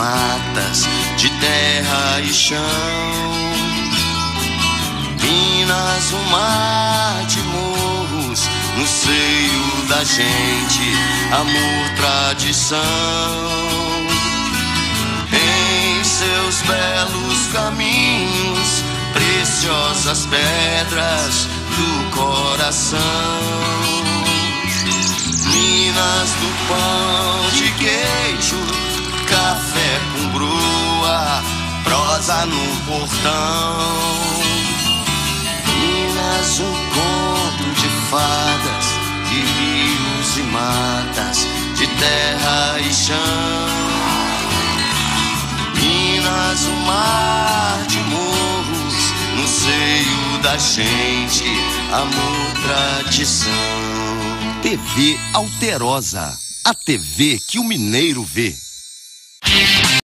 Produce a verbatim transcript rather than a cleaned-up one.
matas, de terra e chão. Minas, um mar de morros, no seio da gente, amor, tradição. Em seus belos caminhos, preciosas pedras do coração. Minas do pão de queijo, café com broa, prosa no portão. Minas, um conto de fadas, de rios e matas, de terra e chão. Minas, um mar de morros, no seio da gente, amor, tradição. T V Alterosa, a T V que o mineiro vê.